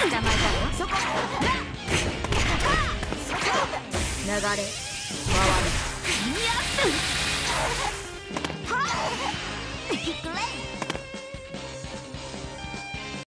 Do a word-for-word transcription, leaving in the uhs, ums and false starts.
捕まえたよ。そこ流れ回る。はっ